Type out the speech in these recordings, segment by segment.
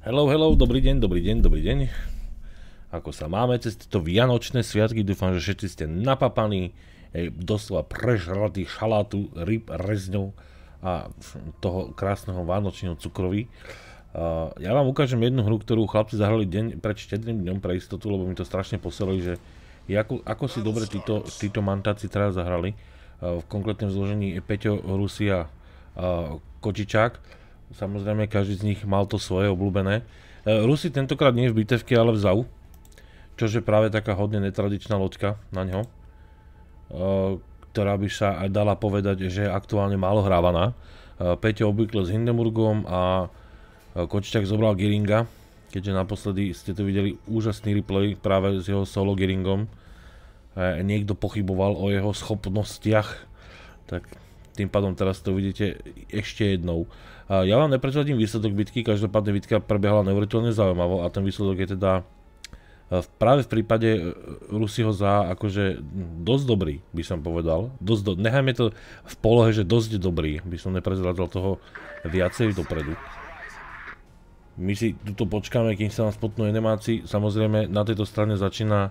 Hello, hello, dobrý deň, dobrý deň, dobrý deň. Ako sa máme cez tieto vianočné sviatky, dúfam, že všetci ste napapaní, doslova prežratí šalátu, ryb, rezňov a toho krásneho vánočného cukroví. Ja vám ukážem jednu hru, ktorú chlapci zahrali deň pred štedrým dňom pre istotu, lebo mi to strašne poslali, že ako si dobre títo mantáci teraz zahrali. V konkrétnom zložení Peťo, Rusi a Kočičák. Samozrejme, každý z nich mal to svoje obľúbené. Rusi tentokrát nie v bitevke, ale v ZAU, čože práve taká hodne netradičná loďka na ňo, ktorá by sa aj dala povedať, že je aktuálne málo hrávaná. Peťo obvykle s Hindenburgom a Kočičák zobral Geringa, keďže naposledy ste tu videli úžasný replay práve s jeho solo Geringom. Niekto pochyboval o jeho schopnostiach, tak tým pádom teraz to vidíte ešte jednou. Ja vám neprezradím výsledok bitky, každopádne bitka prebiehala neuveriteľne zaujímavo a ten výsledok je teda práve v prípade Rusiho za akože dosť dobrý, by som povedal. Nechajme to v polohe, že dosť dobrý, by som neprezradil toho viacej dopredu. My si tuto počkáme, kým sa nám spotnú enemáci. Samozrejme na tejto strane začína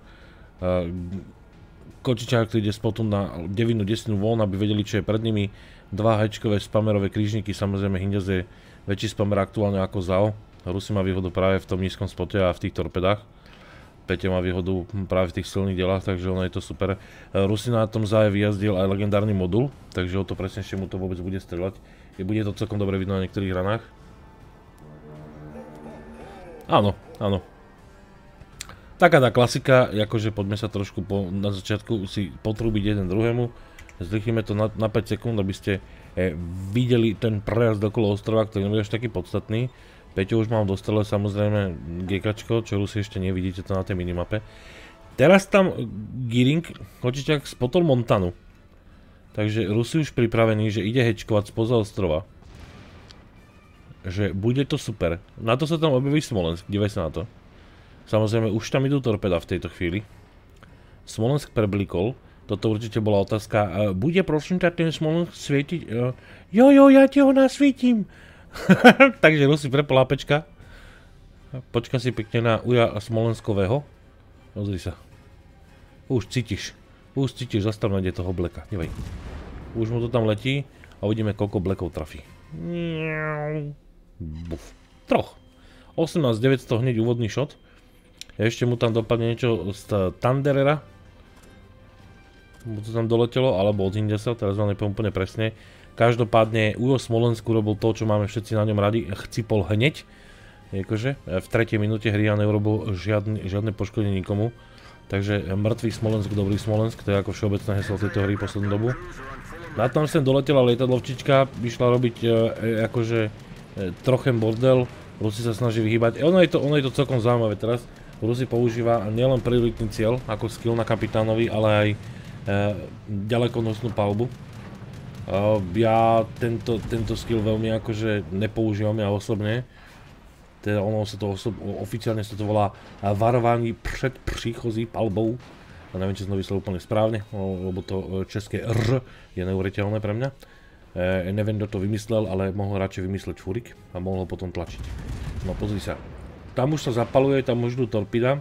Kočičák, ktorý ide spotom na devinu desinu von, aby vedeli, čo je pred nimi. Dva hečkové spamerové krížniky, samozrejme Hindez je väčší spamer aktuálne ako ZAO. Rusi má výhodu práve v tom nízkom spote a v tých torpedách. Peťo má výhodu práve v tých silných delách, takže ono je to super. Rusi na tom ZAE vyjazdil aj legendárny modul, takže o to presnejšie mu to vôbec bude streľať. Bude to celkom dobre vidno na niektorých ranách. Áno, áno. Taká tá klasika, akože poďme sa trošku na začiatku si potrúbiť jeden druhému. Zrýchlime to na 5 sekúnd, aby ste videli ten prejazd okolo ostrova, ktorý nebude až taký podstatný. Peťo už mám dostale samozrejme GKčko, čo Rusi ešte nevidíte to na tej minimape. Teraz tam Giring, Kočičák spotol Montanu. Takže Rusi už pripravení, že ide hečkovať spoza ostrova. Že bude to super. Na to sa tam objaví Smolensk, dívaj sa na to. Samozrejme, už tam idú torpeda v tejto chvíli. Smolensk preblikol. Toto určite bola otázka. Bude prosím ťa ten Smolensk svietiť? Jo, ja ti ho nasvietim. Takže Rusi prepol APčka. Počka si pekne na Uja Smolenskového. Pozri sa. Už cítiš, zastav nájde toho bleka. Dívaj. Už mu to tam letí a uvidíme, koľko blekov trafí. Buf. Troch. 18900 hneď úvodný shot. Ešte mu tam dopadne niečo z Thunderera. Mu to tam doletelo, alebo od Hindesa, teraz vám nepoviem úplne presne. Každopádne Ujo Smolensku robil to, čo máme všetci na ňom radi, chcipol hneď. Jakože, v 3. minúte hry a neurobil žiadne poškodenie nikomu. Takže mŕtvý Smolensk, dobrý Smolensk, to je ako všeobecné heslo tejto hry poslednú dobu. Na tom sem doletela lietadlovčička, vyšla robiť akože trochem bordel. Rusi sa snaží vyhýbať. Ono je to celkom zaujímavé teraz. Rusi používa nielen prioritný cieľ ako skill na kapitánovi, ale aj ďalekonosnú palbu. Ja tento skill veľmi akože nepoužívam ja osobne. Teda ono sa to oficiálne sa to volá varovanie pred príchozí palbou. A neviem, či som to vyslel úplne správne, lebo to české R je neuveriteľné pre mňa. Neviem, kto to vymyslel, ale mohol radšej vymysleť Furik a mohol ho potom tlačiť. No pozri sa. Tam už sa zapaluje, tam už idú torpida.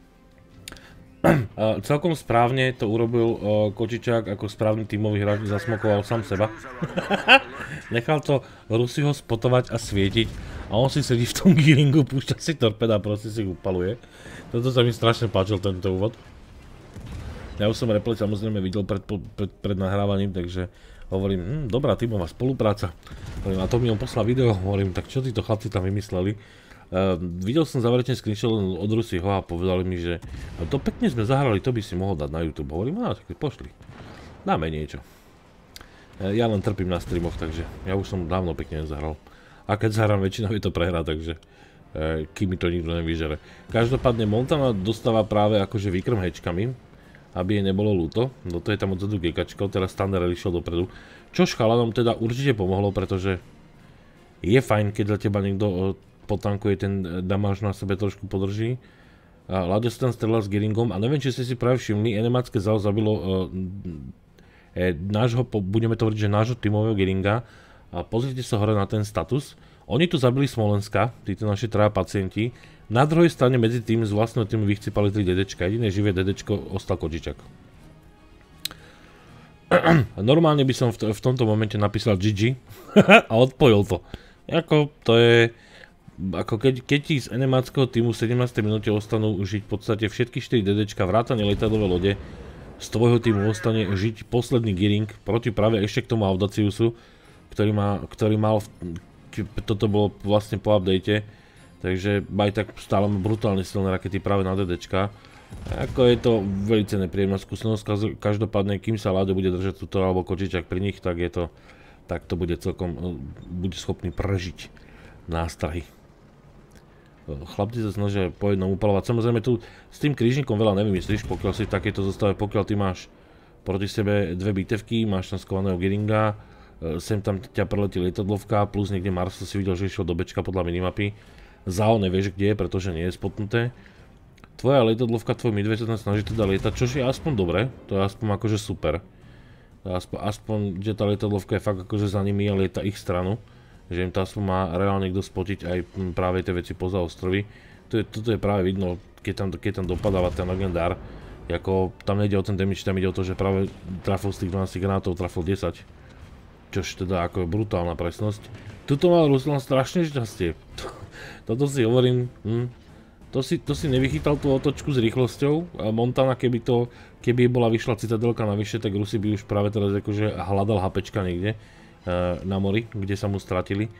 Celkom správne to urobil Kočičák ako správny tímový hráč, zasmokoval sám seba. Nechal to Rusiho spotovať a svietiť a on si sedí v tom Giringu, púšťa si torpeda a proste si ich upaluje. Toto sa mi strašne páčil tento úvod. Ja už som replay samozrejme videl pred nahrávaním, takže hovorím, dobrá tímová spolupráca. Hovorím, a to mi on poslal video, hovorím, tak čo títo chlapci tam vymysleli. Videl som záverečne screenshot od Rusiho a povedali mi, že to pekne sme zahrali, to by si mohol dať na YouTube. Hovorím, tak pošli. Dáme niečo. Ja len trpím na streamoch, takže ja už som dávno pekne nezahral. A keď zahrám, väčšinou je to prehra, takže kým mi to nikto nevyžere. Každopádne Montana dostáva práve akože výkrm hečkami, aby jej nebolo ľúto. Do toho je tam odzadu GKčko, teraz Thunder išiel dopredu. Čo chalanom teda určite pomohlo, pretože je fajn, keď za teba niekto potankuje, ten damáž na sebe trošku podrží. Láďo sa tam strelal s Geringom a neviem, či ste si práve všimli, enemácké ZAO zabilo nášho, budeme to hovoriť, že nášho tímového Geringa. A pozrite sa hore na ten status. Oni tu zabili Smolenska, títo naši traja pacienti. Na druhej strane medzi tým z vlastného týmu vychcipali 3 DDčka. Jediné živé DDčko ostal Kočičak. Normálne by som v tomto momente napísal GG a odpojil to. Ako to je... Ako keď ti z enemáckého týmu v 17. minúte ostanú žiť v podstate všetky 4 DDčka, vrátane lietadlové lode, z tvojho týmu ostane žiť posledný Gearing proti práve ešte k tomu Audaciusu, ktorý mal... Toto bolo vlastne po update, takže aj tak stále má brutálne silné rakety práve na DDčka. Ako je to veľmi nepríjemná skúsenosť, každopádne kým sa Lado bude držať túto alebo Kočičak pri nich, tak to bude celkom, bude schopný prežiť nástrahy. Chlapci sa snažia po jednom upalovať, samozrejme tu s tým krížnikom veľa nevymyslíš, pokiaľ si v takejto zostave, pokiaľ ty máš proti sebe dve bitevky, máš tam skovaného Gearinga, sem tam ťa preletí lietadlovka, plus niekde Marso si videl, že išiel do Bčka podľa minimapy. Zao nevieš kde je, pretože nie je spotnuté. Tvoja lietadlovka, tvoj Midway sa tam snaží teda lietať, čož je aspoň dobre, to je aspoň akože super. Aspoň, že tá lietadlovka je fakt akože za nimi a lieta ich stranu. Že im to aspoň má reálne kto spotiť aj práve tie veci poza ostrovy. Toto je práve vidno, keď tam dopadáva ten legendár. Jako, tam nejde o ten damage, tam ide o to, že práve trafil z tých 12 granátov, trafil 10. Čož teda ako je brutálna presnosť. Tuto mal Ruslan strašne šťastie. Toto si hovorím, to si nevychytal tú otočku s rýchlosťou. Montana, keby bola vyšla citadelka navyše, tak Rusi by už práve teraz akože hľadal HPčka niekde na mori, kde sa mu stratili.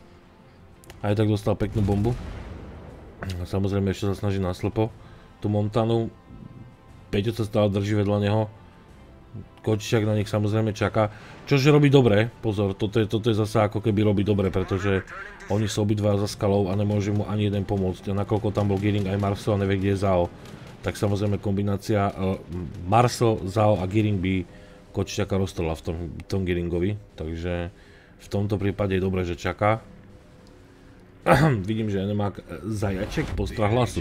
Aj tak dostal peknú bombu. Samozrejme ešte sa snaží naslepo tú Montanu. Peťo sa stále drží vedľa neho. Kočičak na nich samozrejme čaká. Čože robí dobre, pozor, toto je zase ako keby robí dobre, pretože oni sú obidva za skalou a nemôže mu ani jeden pomôcť. A nakoľko tam bol Gearing aj Marso a nevie kde je Zao, tak samozrejme kombinácia Marso, Zao a Gearing by Kočičaka roztrhla v tom Gearingovi. Takže v tomto prípade je dobré, že čaká. Vidím, že Enemák zajaček postrah hlasu.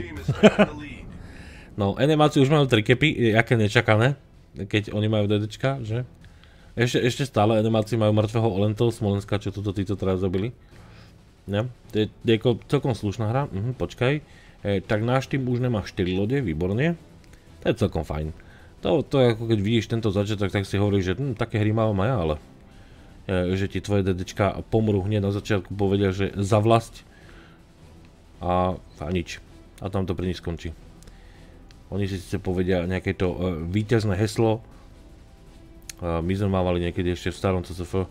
No, Enemáci už majú 3 kepy, jaké nečakané, keď oni majú DDčka, že? Ešte stále Enemáci majú mŕtvého Olento Smolenska, čo títo teraz zabili. Ja, to je celkom slušná hra, počkaj. Tak náš tým už nemá 4 lode, výborne. To je celkom fajn. To je ako keď vidíš tento začiatok, tak si hovoríš, že také hry mám aj ja, ale že ti tvoje DDčka pomrú hneď na začiatku, povedia, že za vlast a nič. A tam to pri nich skončí. Oni si síce povedia nejaké to víťazné heslo. My sme mávali niekedy ešte v starom CCF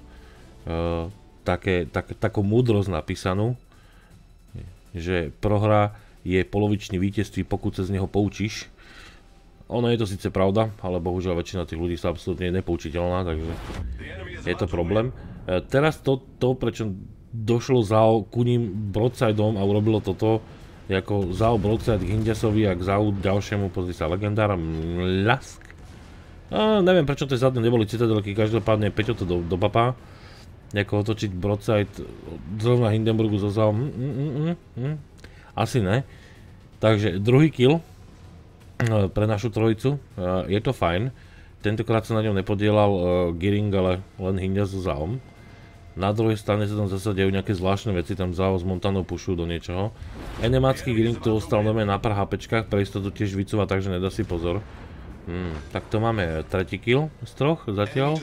takú múdrosť napísanú, že prohra je polovičný víťazství, pokud sa z neho poučíš. Ono je to síce pravda, ale bohužiaľ väčšina tých ľudí sa absolútne nepoučiteľná, takže je to problém. Teraz to prečo došlo Zao ku ním broadsideom a urobilo toto, ako Zao broadside k Hindiasovi a k Zao ďalšiemu, pozri sa, legendára Mlask. Neviem prečo tie zadne neboli citadelky, každopádne Peťo to dopapá. Jako otočiť broadside zrovna Hindenburgu zo Zao, asi ne. Takže druhý kill pre našu trojicu, je to fajn. Tentokrát sa na ňom nepodielal Gearing, ale len Hindias so Zaom. Na druhej strane sa tam zase dejú nejaké zvláštne veci, tam Zao s Montanou pušujú do niečoho. Enemácky Gearing tu ostal normálne na pár HPčkách, pre istotu tiež vycúva, takže nedá si pozor. Tak to máme tretí kill z troch zatiaľ.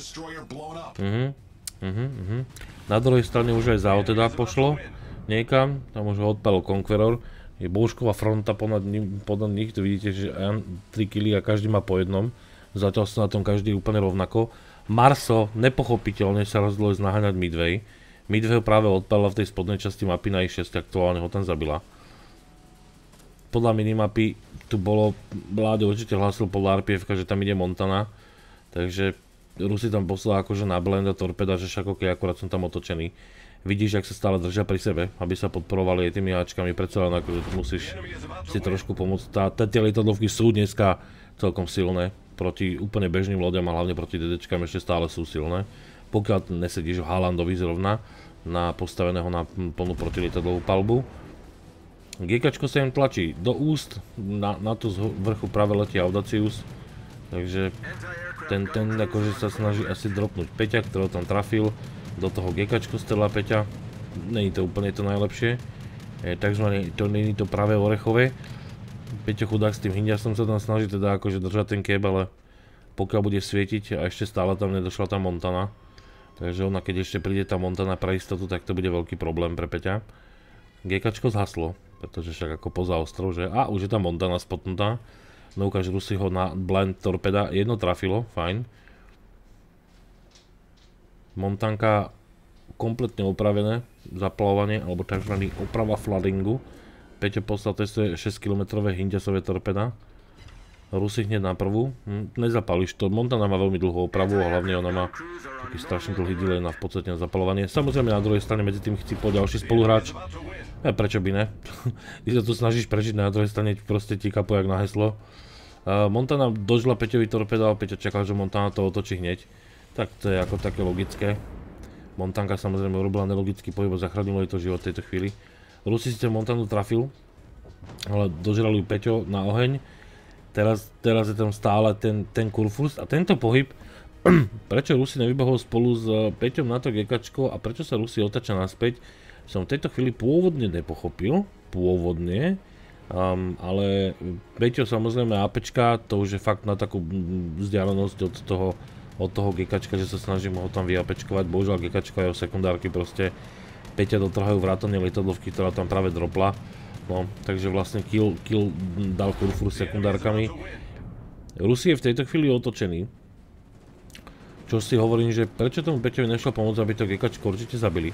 Na druhej strane už aj Zao teda pošlo niekam, tam už ho odpalil Conqueror. Je boušková fronta ponad nich, tu vidíte, že 3 killy a každý má po jednom. Zatiaľ sa na tom každý úplne rovnako. Marso nepochopiteľne sa rozhodol naháňať Midway. Midway ho práve odpalila v tej spodnej časti mapy na I6, aktuálne ho tam zabila. Podľa minimapy tu bolo, Vláde určite hlásil podľa RPF, že tam ide Montana. Takže Rusi tam poslala akože na blend a torpeda, že však ok, akurát som tam otočený. Vidíš, jak sa stále držia pri sebe, aby sa podporovali aj tými háčkami, predsa len akože musíš si trošku pomôcť. Tie lietadlovky sú dneska celkom silné, proti úplne bežným loďam a hlavne proti DDčkám ešte stále sú silné. Pokiaľ nesedíš v Haalandovi zrovna, na postaveného na plnú protilietadlovú palbu. GKčko sa im tlačí do úst, na to z vrchu práve letí Audacius, takže ten akože sa snaží asi dropnúť Peťa, ktorého tam trafil. Do toho GKčko strelá Peťa. není to úplne to najlepšie. Takzvané, to není to pravé orechové. Peťo chudák s tým hindiasom sa tam snaží teda akože držať ten keb, ale pokiaľ bude svietiť a ešte stále tam nedošla tá Montana. Takže ona keď ešte príde tá Montana pre istotu, tak to bude veľký problém pre Peťa. GKčko zhaslo, pretože však ako poza ostrov, že a už je tá Montana spotnutá. No ukáž Rusi ho na blind torpeda, jedno trafilo, fajn. Montanka kompletne opravené, zaplavovanie, alebo tzv. Oprava floodingu. Peťo poslal testuje 6 km hindiasové torpeda. Rusi hneď na prvú. Nezapališ to, Montana má veľmi dlhú opravu a hlavne ona má taký strašne dlhý delay na v podstate na zapalovanie. Samozrejme na druhej strane medzi tým chcípol ďalší spoluhráč. Prečo by ne? Ty sa tu snažíš prežiť, na druhej strane proste ti kapuje jak na heslo. Montana dožila Peťovi torpeda a Peťo čakal, že Montana to otočí hneď. Tak to je ako také logické. Montanka samozrejme urobila nelogický pohyb a zachránilo jej to život v tejto chvíli. Rusi síce Montanu trafil, ale dožral ju Peťo na oheň. Teraz je tam stále ten kurfürst a tento pohyb, prečo Rusi nevybehol spolu s Peťom na to GKčko a prečo sa Rusi otačia naspäť, som v tejto chvíli pôvodne nepochopil, ale Peťo samozrejme APčka, to už je fakt na takú vzdialenosť od toho GKčka, že sa snažím ho tam vyapečkovať, bohužiaľ GKčko a jeho sekundárky proste Peťa dotrhajú vrátane lietadlovky, ktorá tam práve dropla. No, takže vlastne kill dal kurfürst sekundárkami. Rusi je v tejto chvíli otočený. Čo si hovorím, že prečo tomu Peťovi nešlo pomôcť, aby to GKčko určite zabili.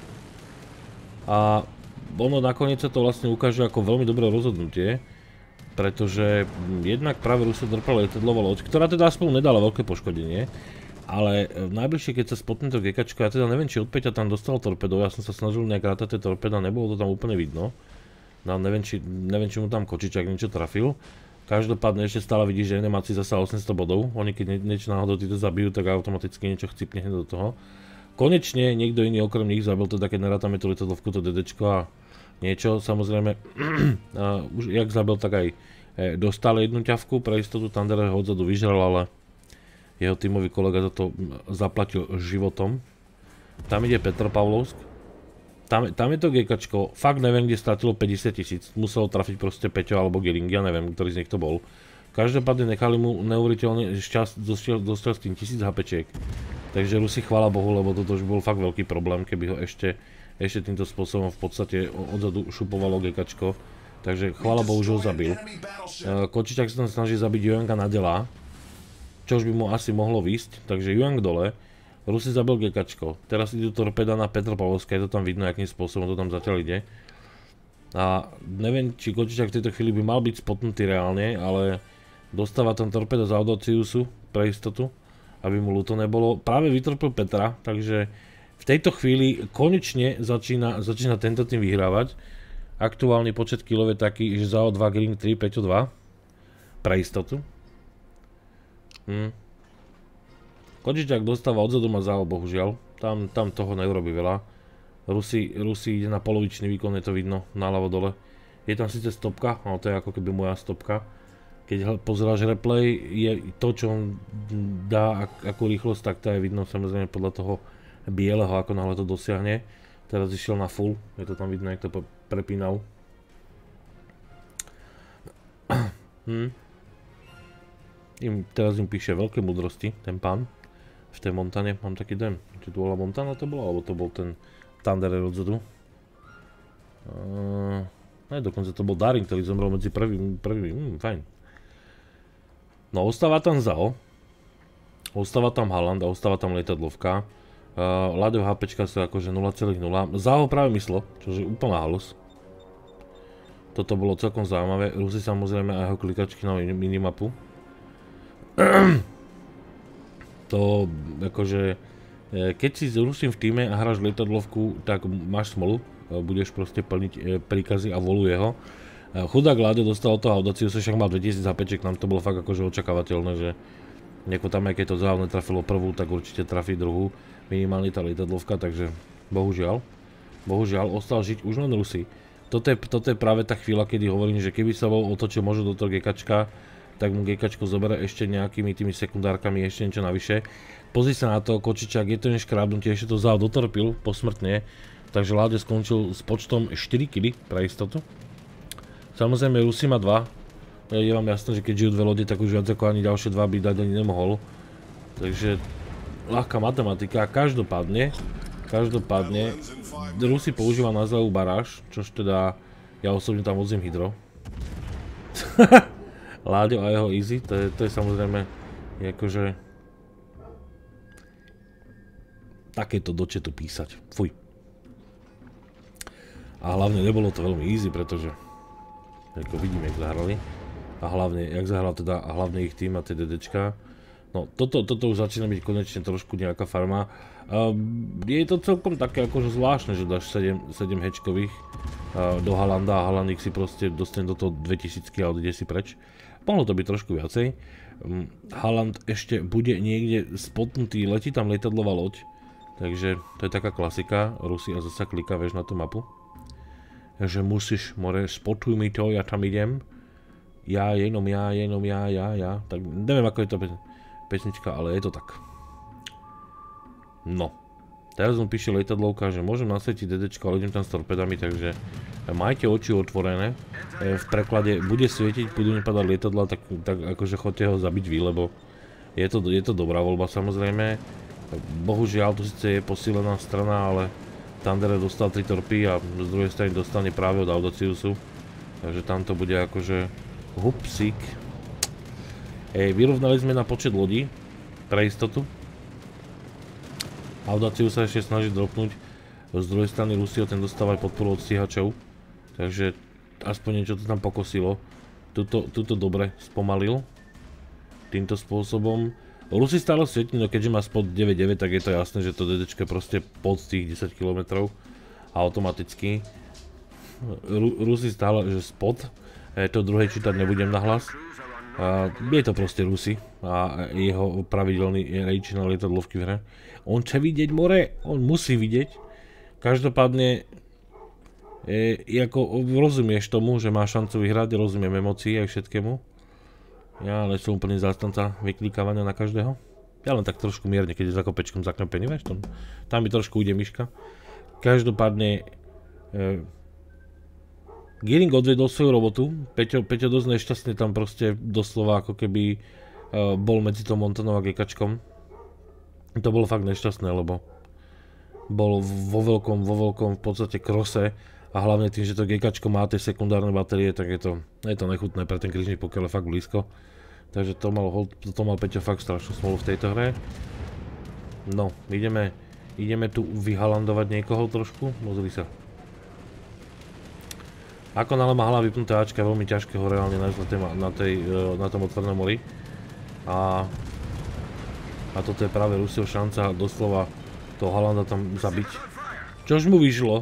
A ono nakoniec sa to vlastne ukáže ako veľmi dobré rozhodnutie, pretože jednak práve Rusi drpala lietadlová loď, ktorá teda aspoň nedala veľké poškodenie, ale najbližšie keď sa spotne to GKčko, ja teda neviem, či od Peťa tam dostal torpedov, ja som sa snažil nejak rátať tie torpeda, nebolo to tam úplne vidno. No, neviem, či mu tam Kočičák niečo trafil. Každopádne ešte stále vidíš, že Nemáci zasa 800 bodov, oni keď niečo náhodou títo zabijú, tak automaticky niečo chcípne hneď do toho. Konečne niekto iný okrem nich zabil, teda keď nerátame tú lietadlovku, to DDčko a niečo, samozrejme, už jak zabil, tak aj dostal jednu ťavku, pre istotu Thunder ho odzadu vyžral, ale jeho tímový kolega za to zaplatil životom. Tam ide Petropavlovsk, tam je to GKčko, fakt neviem, kde stratilo 50 000, muselo trafiť proste Peťo alebo Gering, ja neviem, ktorý z nich to bol. Každopádne nechali mu neuveriteľne šťast, dostal s tým 1000 HPčiek. Takže Rusi chvála Bohu, lebo toto už bol fakt veľký problém, keby ho ešte týmto spôsobom v podstate odzadu šupovalo GKčko. Takže chvála Bohu, že ho zabil. Kočičák sa tam snaží zabiť Juanga na delá, čož by mu asi mohlo výsť, takže Juang dole. Rusi zabil GKčko. Teraz idú torpeda na Petropavlovsk, je to tam vidno, akým spôsobom to tam zatiaľ ide. A neviem, či Kočičák v tejto chvíli by mal byť spotnutý reálne, ale dostáva tam torpeda z Audaciusu pre istotu, aby mu ľúto nebolo. Práve vytrpil Petra, takže v tejto chvíli konečne začína tento tým vyhrávať. Aktuálny počet killov je taký, že ZAO 2, Gering 3, Peťo 2. Pre istotu. Kočičák dostáva odzadu a ZAO, bohužiaľ. Tam toho neurobí veľa. Rusi ide na polovičný výkon, je to vidno, naľavo dole. Je tam síce stopka, ale to je ako keby moja stopka. Keď pozeráš replay, je to, čo on dá ako rýchlosť, tak to je vidno samozrejme podľa toho bieleho, ako náhle to dosiahne. Teraz išiel na full, je to tam vidno, jak to prepínal. Teraz im píše veľké múdrosti, ten pán. V tej Montane mám taký dojem, či to bola Montana to bola, alebo to bol ten Thunderer odzadu. Dokonca to bol Daring, ktorý zomrel medzi prvými, fajn. No ostáva tam ZAO, ostáva tam Haaland a ostáva tam lietadlovka. Ladev HPčka sú akože 0,0. ZAO práve myslo, čo je úplná halus. Toto bolo celkom zaujímavé, Rusi samozrejme aj jeho klikačky na minimapu. To akože, keď si s Rusim v týme a hráš lietadlovku, tak máš smolu, budeš proste plniť príkazy a voluje ho. Chudák Lade dostal od toho Audaciusa, však mal 2000 HPček, nám to bolo fakt akože očakávateľné, že nejako tam aj keď to ZAO netrafilo prvú, tak určite trafí druhú, minimálne tá lietadlovka, takže bohužiaľ, ostal žiť už len Rusi. Toto je práve tá chvíľa, kedy hovorím, že keby sa bol otočil možno do toho GKčka, tak mu GKčko zoberie ešte nejakými tými sekundárkami, ešte niečo navyše. Pozri sa na to, Kočičák, je to neškrábnutie, ešte to ZAO dotorpil posmrtne. Takže Láďo skončil s počtom 4 kg pre istotu. Samozrejme Rusi má 2. Je vám jasné, že keď žijú 2 lode, tak už viac ako ani ďalšie 2 by dať ani nemohol. Takže ľahká matematika. Každopádne Rusi používa názvu baráž, čož teda ja osobne tam vozím hydro. Láďo a jeho easy, to je samozrejme akože takéto do chatu písať. Fuj. A hlavne nebolo to veľmi easy, pretože ako vidíme, jak zahrali. A hlavne, jak zahral teda hlavne ich tým a tie DDčka. No, toto už začína byť konečne trošku nejaká farma. Je to celkom také akože zvláštne, že dáš 7 hatchkových do Haalanda a Haaland ich si proste dostane do toho 2000 a odíde si preč. Mohlo to byť trošku viacej. Haaland ešte bude niekde spotnutý, letí tam lietadlová loď. Takže to je taká klasika. Rusi a zasa klika, vieš, na tú mapu. Že musíš, more, spotuj mi to, ja tam idem. Ja. Tak neviem, ako je to pesnička, ale je to tak. No. Teraz mu píše lietadlovka, že môžem nasvietiť DDčko, ale idem tam s torpedami, takže majte oči otvorené. V preklade bude svietiť, budú nepadať lietadla, tak akože chodte ho zabiť vy, lebo je to dobrá voľba samozrejme. Bohužiaľ, tu síce je posílená strana, ale Thunderer dostal 3 torpy a z druhej strany dostane práve od Audaciusu. Takže tam to bude akože hupsík. Vyrovnali sme na počet lodí, pre istotu. Audacius sa ešte snaží dropnúť. Z druhej strany Rusio ten dostáva aj podporu od stíhačov. Takže aspoň niečo to tam pokosilo. Tuto dobre spomalil. Týmto spôsobom. Rusi stále svietí, no keďže má spod 9.9, tak je to jasné, že to DDčko je proste pod tých 10 km automaticky. Rusi stále, že spod, to druhé čítať nebudem nahlas. Je to proste Rusi a jeho pravidelný rage na lietadlovky v hre. On chce vidieť more, on musí vidieť. Každopádne, ako rozumieš tomu, že má šancu vyhrať, rozumiem emócií aj všetkému. Ja ale som úplne zástanca vyklikávania na každého. Ja len tak trošku mierne, keď je za kopečkom zaklepený, vieš, tam mi trošku ujde myška. Každopádne Gearing odvedol svoju robotu. Peťo dosť nešťastne tam proste doslova ako keby bol medzi tou Montanou a Gekačkom. To bolo fakt nešťastné, lebo bol vo veľkom v podstate krose a hlavne tým, že to Gekačko má tie sekundárne batérie, tak je to nechutné pre ten križník, pokiaľ je fakt blízko. Takže to mal Peťo fakt strašnú smolu v tejto hre. No, ideme tu vyhalandovať niekoho trošku, pozri sa. Ako nále má hlava vypnuté Ačka, je veľmi ťažké ho reálne nájsť na tom otvorenom mori. A toto je práve Rusio šanca doslova toho Haalanda tam zabiť. Čož mu vyšlo?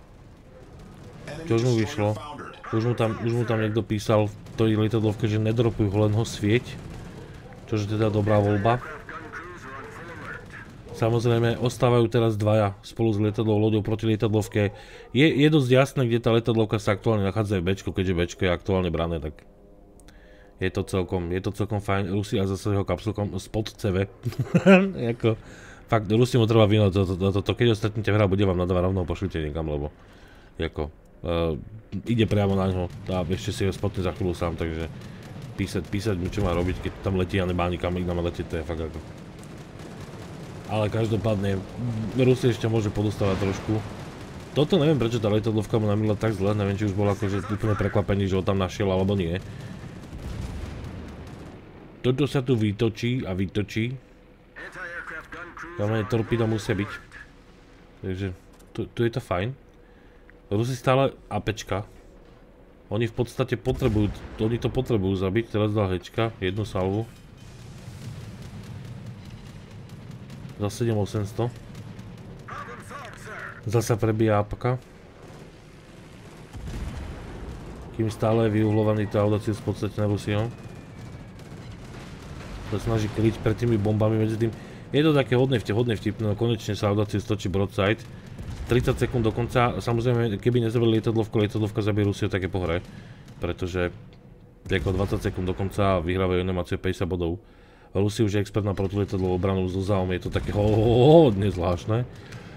Už mu tam niekto písal v tej lietadlovke, že nedropuj ho, len ho svieť. Čož je teda dobrá voľba. Samozrejme, ostávajú teraz dvaja spolu s lietadlovou loďou proti lietadlovke. Je dosť jasné, kde tá lietadlovka sa aktuálne nachádza v Bčku, keďže Bčko je aktuálne brané, tak je to celkom fajn. Rusi a zase jeho kapsulkom spod CV. Fakt, Rusi mu treba vyhnúť toto. Keď ostatnite hra, bude vám nadávať rovnou pošlite niekam, lebo ide priamo na ňo a ešte si ho spotne za chvíľu sám, takže písať mu čo má robiť, keď tam letí a nebá nikam ikam letieť, to je fakt ako. Ale každopádne, Rusi ešte môže podostávať trošku. Toto neviem, prečo tá lietadlovka mu namýla tak zle, neviem, či už bol akože úplne prekvapený, že ho tam našiel, alebo nie. Toto sa tu vytočí a vytočí. Tam torpída musia byť. Takže, tu je to fajn. Rusi stále APčka. Oni v podstate to potrebujú zabiť, teraz dal hečka, jednu salvu. Za 7800. Zasa prebíja APK. Kým stále je vyuhlovaný to Audacius v podstate na Rusiom. Sa snaží kryť pred tými bombami medzi tým. Je to také hodne vtipné, no konečne sa Audacius točí broadside. 30 sekúnd do konca, samozrejme, keby nezabili lietadlovka zabije Rusio, tak je po hre. Pretože 20 sekúnd do konca vyhrávajú animáciu 50 bodov. Rusi už je expert na protilietadlovú obranu so záom, je to také hodne zvláštne.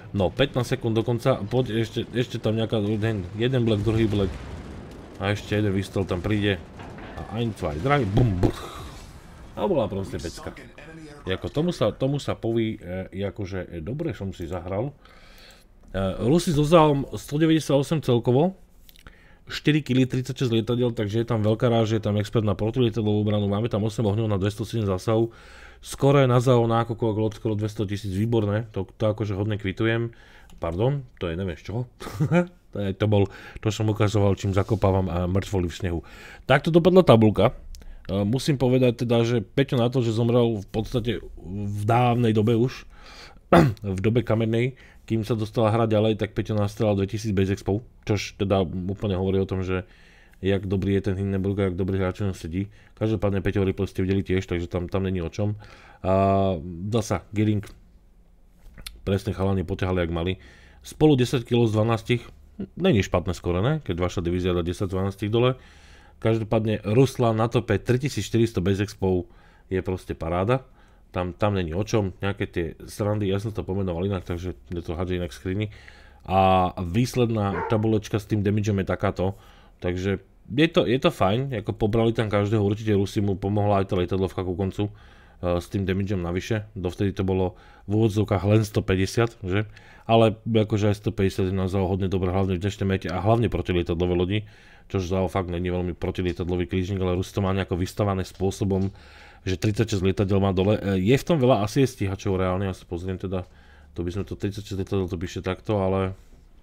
No, 15 sekúnd dokonca, poď ešte tam nejaká, jeden black, druhý black. A ešte jeden výstrel tam príde. A 1, 2, 3, bum, buch. A bola proste pecka. Jako tomu sa poví, akože dobre som si zahral. Rusi so závom 198 celkovo. 4 kg, 36 lietadiel, takže je tam veľká ráž, je tam expert na protilietadlovú obranu, máme tam 8 ohňov na 207 zásahov. Skoro je na závo nákoková loď, skoro 200 000, výborné, to akože hodne kvitujem. Pardon, to je neviem z čoho. to som ukazoval, čím zakopávam mŕtvoly v snehu. Takto dopadla tabulka. Musím povedať teda, že Peťo na to, že zomrel v podstate v dávnej dobe už, v dobe kamennej, kým sa dostala hra ďalej, tak Peťo nastrelal 2000 base expov, čož teda úplne hovorí o tom, že jak dobrý je ten Hindenburg a jak dobrý hráč na sedí. Každopádne Peťo replay ste videli tiež, takže tam není o čom. Zasa, Giring, presne chalani poťahali jak mali. Spolu 10 kg z 12, není špatné skoro, ne? Keď vaša divízia dá 10-12 dole. Každopádne Ruslan na tope 3400 base expov je proste paráda. Tam není o čom, nejaké tie srandy, ja som to pomenoval inak, takže je to hádže inak skrini. A výsledná tabulečka s tým damageom je takáto. Takže je to fajn, ako pobrali tam každého, určite Rusi mu pomohla aj to lietadlo v ku koncu s tým damageom navyše, dovtedy to bolo v úvodzovkách len 150, že? Ale akože aj 150 je na ZAO hodne dobré, hlavne v dnešnej mete a hlavne proti lietadlové lodi, čož ZAO fakt není veľmi protilietadlový krížnik, ale Rusi to má nejako vystavané spôsobom, že 36 lietadiel má dole, je v tom veľa, asi je stíhačov reálne, ja si pozriem teda, to by sme to 36 lietadiel to píše takto, ale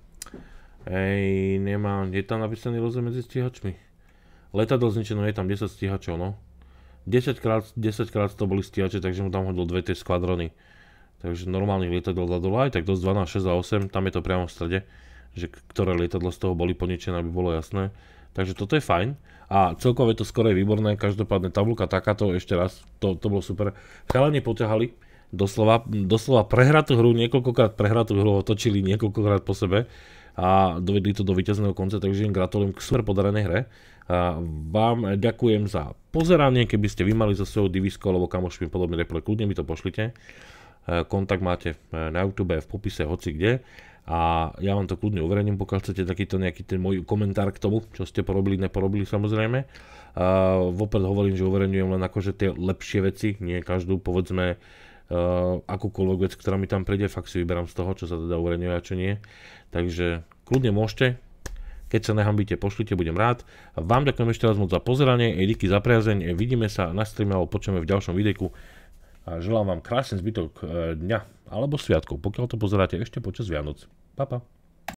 je tam napísaný rozdiel medzi stíhačmi. Letadlo zničeno, je tam 10 stíhačov, no. 10 krát to boli stíhače, takže mu tam hodil 2 tie skvadrony. Takže normálnych lietadel za dole, aj tak dosť 12, 6 a 8, tam je to priamo v strede, že ktoré lietadlo z toho boli poničené, aby bolo jasné. Takže toto je fajn. A celkovo je to skoro je výborné, každopádne tabulka takáto, ešte raz, to bolo super. Chalani poťahali, doslova prehratú hru, niekoľkokrát prehratú hru otočili niekoľkokrát po sebe a dovedli to do víťazného konca, takže im gratulujem k super podarenej hre. A vám ďakujem za pozeranie, keby ste vy mali za svojou divízkou alebo kamošmi podobný replay, kľudne mi to pošlite. Kontakt máte na YouTube, v popise, hoci kde. A ja vám to kľudne uverejním, pokiaľ chcete takýto nejaký ten môj komentár k tomu, čo ste porobili, neporobili samozrejme. Vopred hovorím, že uverejňujem len akože tie lepšie veci, nie každú, povedzme, akúkoľvek vec, ktorá mi tam príde, fakt si vyberám z toho, čo sa teda uverejňuje a čo nie. Takže kľudne môžete, keď sa nehambíte, pošlite, budem rád. Vám ďakujem ešte raz moc za pozeranie, díky za priazeň, vidíme sa na streame alebo počujeme v ďalšom videjku. A želám vám krásny zbytok dňa alebo sviatkov, pokiaľ to pozeráte ešte počas Vianoc. Pa, pa.